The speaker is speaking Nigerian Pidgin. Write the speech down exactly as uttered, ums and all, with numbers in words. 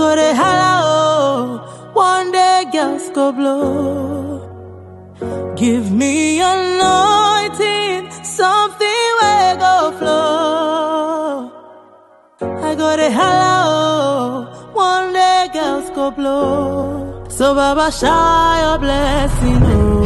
go to hello, one day girls go blow. Give me anointing, something will go flow. I go to hello, one day girls go blow. So Baba, shower your blessing, oh.